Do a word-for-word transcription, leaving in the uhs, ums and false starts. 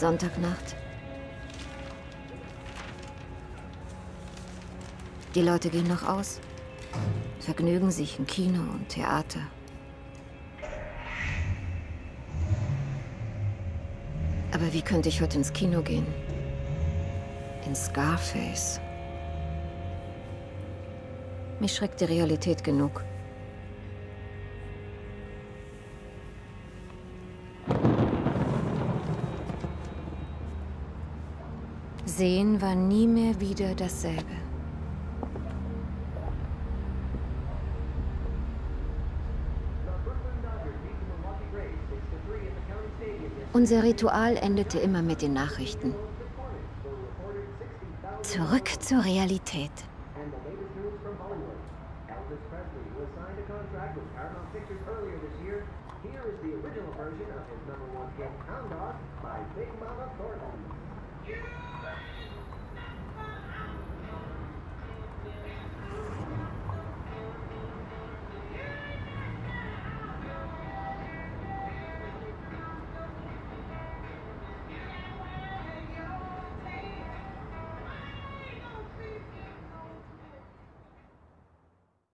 Sonntagnacht. Die Leute gehen noch aus, vergnügen sich im Kino und Theater. Aber wie könnte ich heute ins Kino gehen? In Scarface. Mich schreckt die Realität genug. Sehen war nie mehr wieder dasselbe. Unser Ritual endete immer mit den Nachrichten. Zurück zur Realität.